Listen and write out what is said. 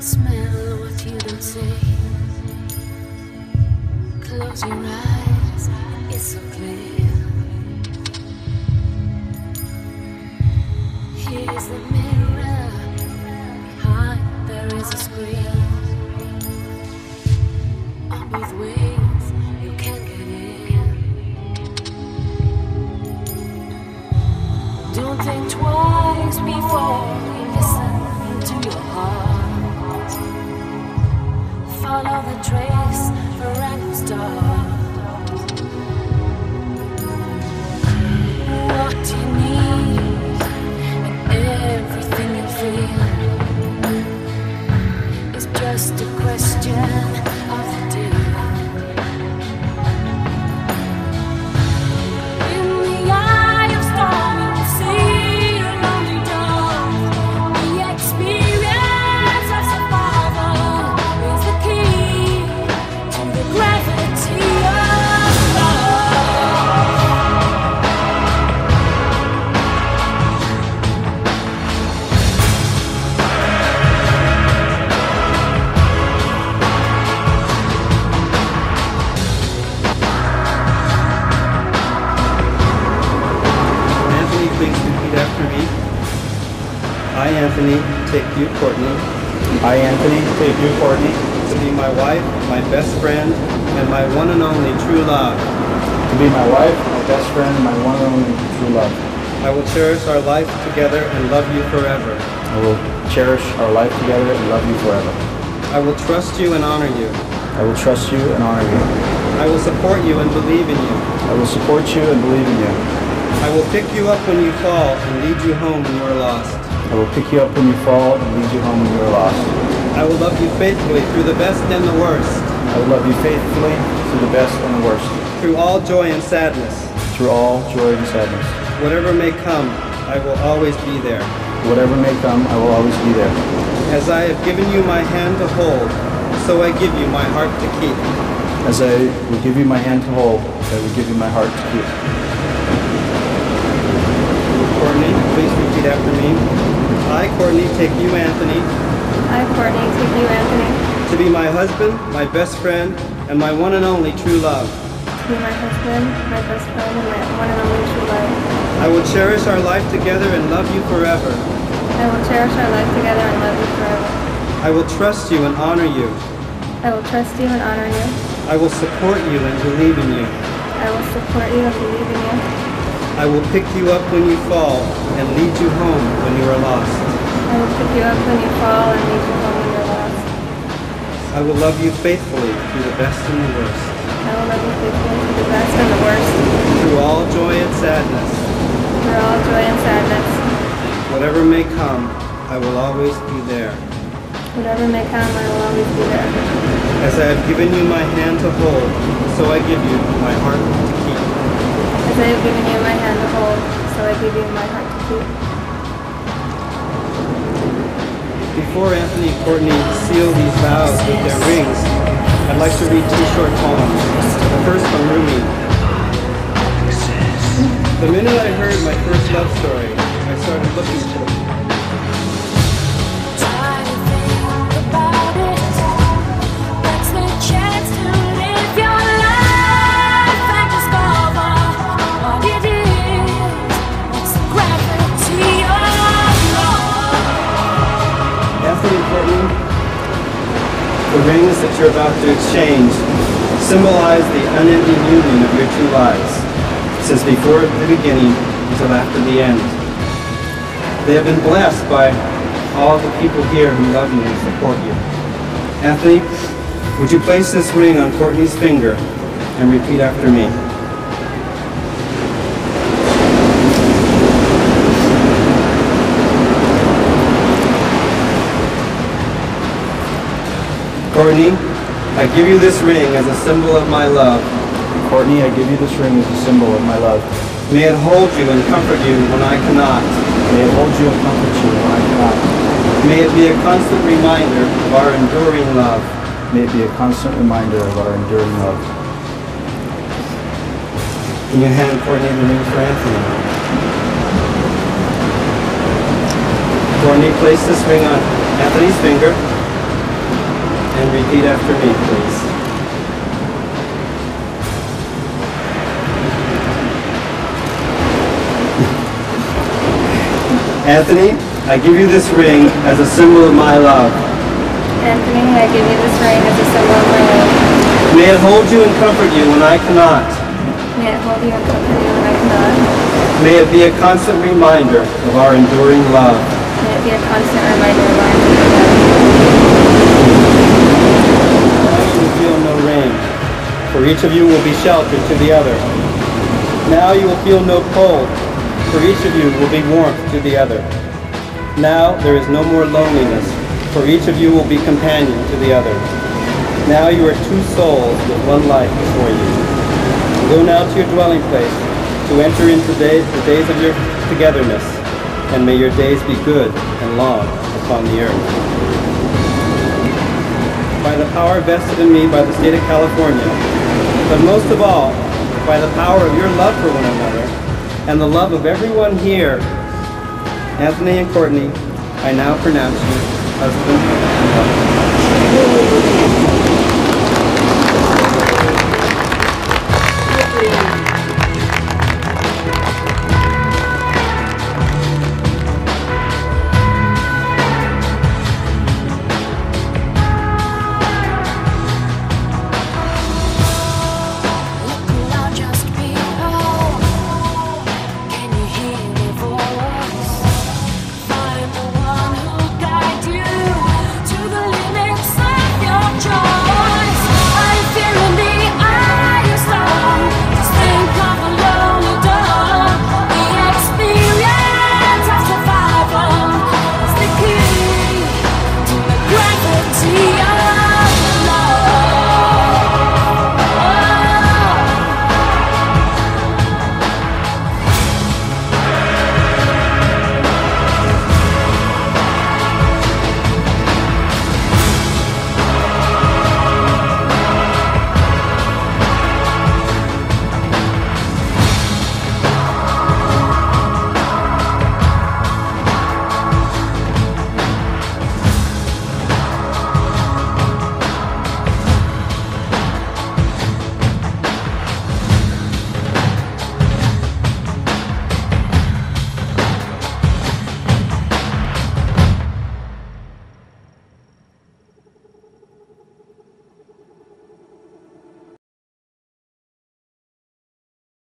smell what you don't see. Close your eyes, it's so clear. Here's the mirror, behind there is a screen. On both ways, you can get in. Don't think twice before you listen to your heart. Follow the trace for a new start. What you need and everything you feel is just a question of the day. In the eye of storm, you will see a lonely dawn. The experience of survival is the key to the gravity of love. Anthony, please repeat after me. I, Anthony, take you, Courtney, I, Anthony, take you, Courtney, to be my wife, my best friend, and my one and only true love. to be my wife, my best friend, and my one and only true love. I will cherish our life together and love you forever. I will cherish our life together and love you forever. I will trust you and honor you. I will trust you and honor you. I will support you and believe in you. I will support you and believe in you. I will pick you up when you fall and lead you home when you are lost. I will pick you up when you fall and lead you home when you are lost. I will love you faithfully through the best and the worst, I will love you faithfully through the best and the worst, through all joy and sadness. through all joy and sadness. Whatever may come, I will always be there. Whatever may come, I will always be there. As I have given you my hand to hold, so I give you my heart to keep. As I will give you my hand to hold, I will give you my heart to keep. Courtney, please repeat after me. I, Courtney, take you, Anthony, I, Courtney, take you, Anthony, to be my husband, my best friend, and my one and only true love. to be my husband, my best friend, and my one and only true love. I will cherish our life together and love you forever. I will cherish our life together and love you forever. I will trust you and honor you. I will trust you and honor you. I will support you and believe in you. I will support you and believe in you. I will pick you up when you fall and lead you home when you are lost. I will pick you up when you fall and lead you home when you're lost. I will love you faithfully through the best and the worst, I will love you faithfully through the best and the worst, through all joy and sadness. through all joy and sadness. Whatever may come, I will always be there. Whatever may come, I will always be there. As I have given you my hand to hold, so I give you my heart to keep. As I have given you my hand to hold, so I give you my heart to keep. Before Anthony and Courtney seal these vows with their rings, I'd like to read two short poems. The first from Rumi. The minute I heard my first love story, I started looking for it. Try to think about it. That's the chance to live your life and discover what it is. It's the gravity of love. Anthony and Courtney, the rings that you're about to exchange symbolize the unending union of your two lives, since before the beginning until after the end. They have been blessed by all the people here who love you and support you. Anthony, would you place this ring on Courtney's finger and repeat after me? Courtney, I give you this ring as a symbol of my love. Courtney, I give you this ring as a symbol of my love. May it hold you and comfort you when I cannot. May it hold you and comfort you when I cannot. May it be a constant reminder of our enduring love. May it be a constant reminder of our enduring love. Can you hand Courtney the ring for Anthony? Courtney, place this ring on Anthony's finger and repeat after me, please. Anthony, I give you this ring as a symbol of my love. Anthony, I give you this ring as a symbol of my love. May it hold you and comfort you when I cannot. May it hold you and comfort you when I cannot. May it be a constant reminder of our enduring love. May it be a constant reminder of our enduring love. Now you will feel no rain, for each of you will be sheltered to the other. Now you will feel no cold, for each of you will be warmth to the other. Now there is no more loneliness, for each of you will be companion to the other. Now you are two souls with one life before you. Go now to your dwelling place to enter into the days of your togetherness, and may your days be good and long upon the earth. By the power vested in me by the state of California, but most of all, by the power of your love for one another, and the love of everyone here, Anthony and Courtney, I now pronounce you husband